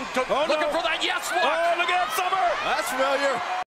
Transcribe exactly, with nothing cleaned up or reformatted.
to, Oh, looking no. for that yes look. Oh, look at that, Summer. That's familiar.